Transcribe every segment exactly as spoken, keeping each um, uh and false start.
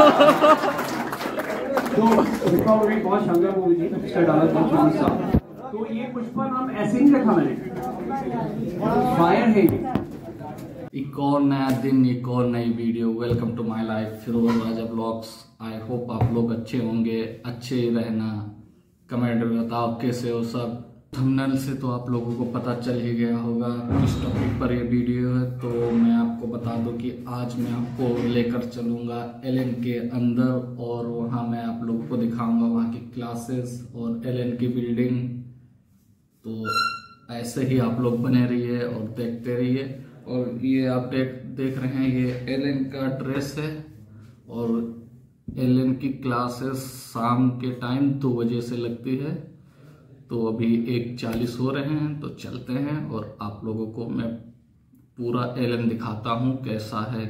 तो रिकवरी बहुत शानदार मूवी थी, पिक्चर डाला था चांद साहब। तो ये पुष्पा नाम ऐसे नहीं रखा मैंने, फायर है ये। एक और नया दिन, एक और नई video. Welcome to my life Firoz Raja blogs. I hope आप लोग अच्छे होंगे, अच्छे रहना। कमेंट में बताओ कैसे हो सब। थंबनेल से तो आप लोगों को पता चल ही गया होगा किस टॉपिक पर ये वीडियो है। तो मैं आपको बता दूं कि आज मैं आपको लेकर चलूँगा एलएन के अंदर और वहाँ मैं आप लोगों को दिखाऊंगा वहाँ की क्लासेस और एलएन की बिल्डिंग। तो ऐसे ही आप लोग बने रहिए और देखते रहिए। और ये आप देख देख रहे हैं, ये एलएन का ड्रेस है और एलएन की क्लासेस शाम के टाइम दो बजे से लगती है। तो अभी एक चालीस हो रहे हैं, तो चलते हैं और आप लोगों को मैं पूरा एलएन दिखाता हूँ कैसा है।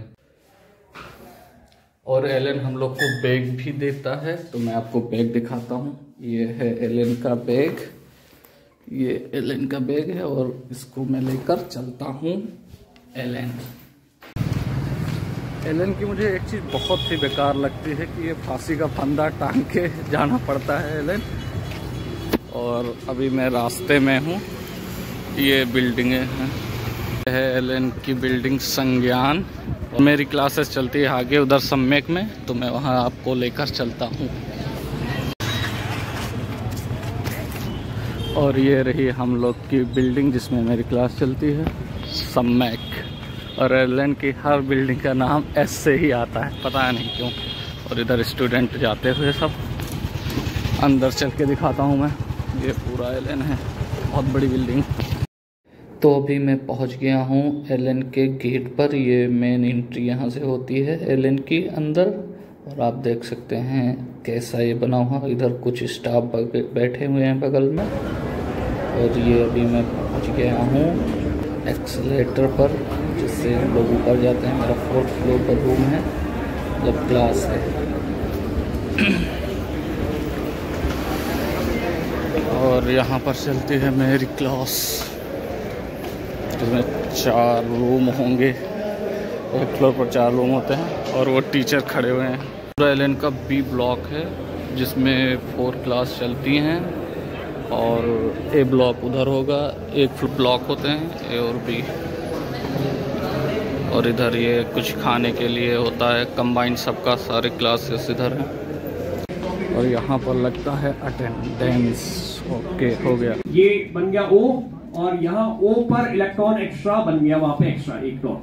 और एलएन हम लोग को बैग भी देता है, तो मैं आपको बैग दिखाता हूँ। ये है एलएन का बैग, ये एलएन का बैग है और इसको मैं लेकर चलता हूँ एलएन। एलएन की मुझे एक चीज़ बहुत ही बेकार लगती है कि ये फांसी का फंदा टांग के जाना पड़ता है एलएन। और अभी मैं रास्ते में हूँ, ये बिल्डिंगें हैं, यह है एलएन की बिल्डिंग संज्ञान। और मेरी क्लासेस चलती है आगे उधर सम्मेक में, तो मैं वहाँ आपको लेकर चलता हूँ। और ये रही हम लोग की बिल्डिंग जिसमें मेरी क्लास चलती है, सम्मेक। और एलएन की हर बिल्डिंग का नाम एस से ही आता है, पता नहीं क्यों। और इधर स्टूडेंट जाते हुए सब अंदर चल के दिखाता हूँ मैं। ये पूरा एलएन है, बहुत बड़ी बिल्डिंग। तो अभी मैं पहुँच गया हूँ एलएन के गेट पर। ये मेन एंट्री यहाँ से होती है एलएन की अंदर। और आप देख सकते हैं कैसा ये बना हुआ। इधर कुछ स्टाफ बैठे हुए हैं बगल में। और ये अभी मैं पहुँच गया हूँ एक्सीलेटर पर, जिससे हम लोग ऊपर जाते हैं। मेरा फोर्थ फ्लोर पर रूम है, जब क्लास है। और यहाँ पर चलती है मेरी क्लास, जिसमें चार रूम होंगे। एक फ्लोर पर चार रूम होते हैं और वो टीचर खड़े हुए हैं। पूरा एलएन का बी ब्लॉक है, जिसमें फोर क्लास चलती हैं। और ए ब्लॉक उधर होगा, एक ब्लॉक होते हैं ए और बी। और इधर ये कुछ खाने के लिए होता है कंबाइंड, सबका सारे क्लासेस इधर हैं। और यहाँ पर लगता है अटेंडेंस। ओके, हो गया। ये बन गया ओ, और यहाँ ओ पर इलेक्ट्रॉन एक्स्ट्रा बन गया, वहां पे एक्स्ट्रा एक डॉट।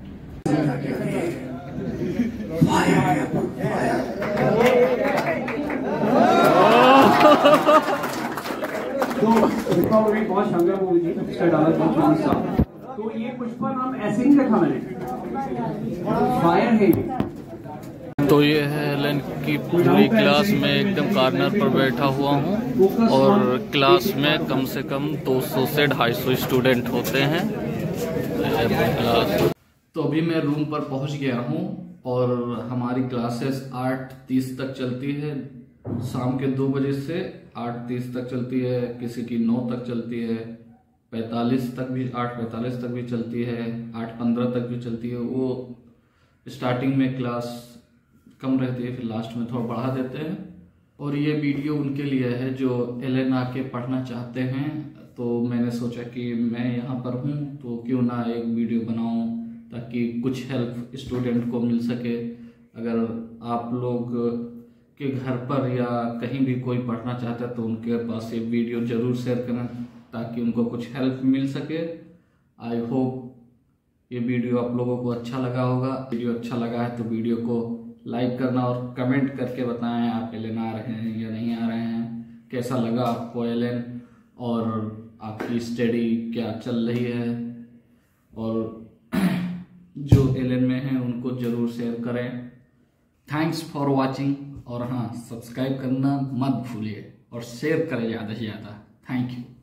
तो रिकवरी बहुत शानदार मूवी थी, पिक्चर डाला था चांद साहब। तो ये पुष्पा नाम ऐसे नहीं रखा मैंने, फायर है ये। तो ये है एलएन की पूरी क्लास में एकदम कॉर्नर पर बैठा हुआ हूँ। और क्लास में कम से कम दो सौ से ढाई सौ स्टूडेंट होते हैं क्लास। तो अभी मैं रूम पर पहुँच गया हूँ और हमारी क्लासेस आठ तीस तक चलती है, शाम के दो बजे से आठ तीस तक चलती है। किसी की नौ तक चलती है, पैंतालीस तक भी, आठ पैंतालीस तक भी चलती है, आठ पंद्रह तक भी चलती है। वो स्टार्टिंग में क्लास कम रहती है, फिर लास्ट में थोड़ा बढ़ा देते हैं। और ये वीडियो उनके लिए है जो एलएन आके पढ़ना चाहते हैं। तो मैंने सोचा कि मैं यहाँ पर हूँ तो क्यों ना एक वीडियो बनाऊँ, ताकि कुछ हेल्प स्टूडेंट को मिल सके। अगर आप लोग के घर पर या कहीं भी कोई पढ़ना चाहता है तो उनके पास ये वीडियो ज़रूर शेयर करें, ताकि उनको कुछ हेल्प मिल सके। आई होप ये वीडियो आप लोगों को अच्छा लगा होगा। वीडियो अच्छा लगा है तो वीडियो को लाइक करना और कमेंट करके बताएं आप एलएन आ रहे हैं या नहीं आ रहे हैं, कैसा लगा आपको एलएन, और आपकी स्टडी क्या चल रही है। और जो एलएन में हैं उनको ज़रूर शेयर करें। Thanks for watching. और हाँ, सब्सक्राइब करना मत भूलिए और शेयर करें ज़्यादा से ज़्यादा। Thank you.